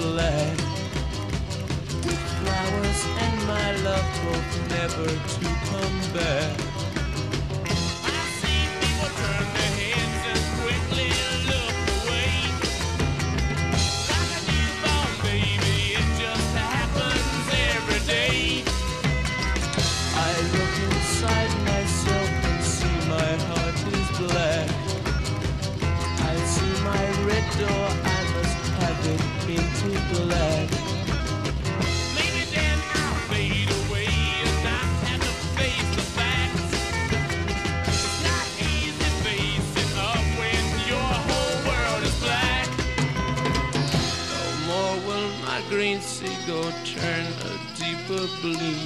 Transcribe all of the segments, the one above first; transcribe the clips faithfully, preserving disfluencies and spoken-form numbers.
black, with flowers and my love both never to come back. I see people turn their heads and quickly look away. Like a newborn baby, it just happens every day. I look inside myself and see my heart is black. I see my red door, I must have it painted black. Maybe then I'll fade away and not have to face the facts. It's not easy facing up when your whole world is black. No more will my green seagull turn a deeper blue.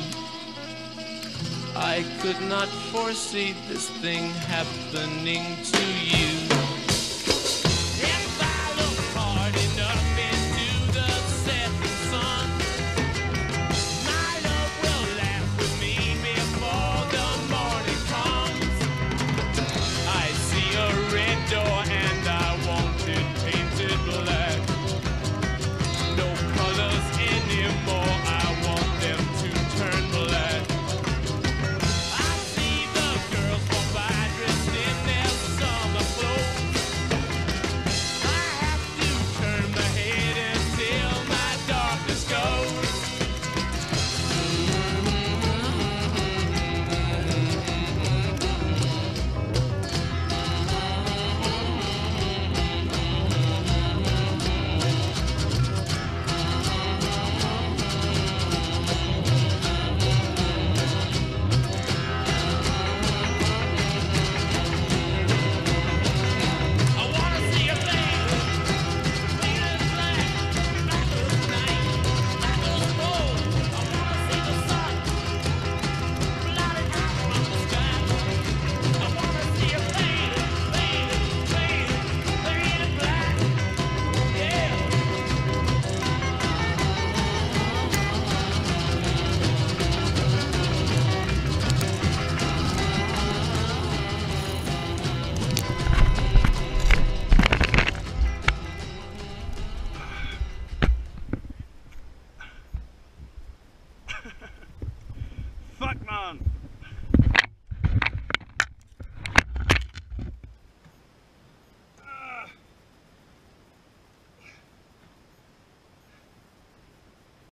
I could not foresee this thing happening to you. If I look hard enough into the setting sun, my love will laugh with me before the morning comes. I see a red door and I want it painted black. No colors anymore, I want them to turn black. I see the girls walk by dressed in their summer clothes. I have to turn my head until my darkness goes. I wanna see a baby, painted black, black as night, black as gold. I wanna see the sun, blotted out from the sky. I wanna see a baby, baby, baby, painted black, yeah. Fuck, man.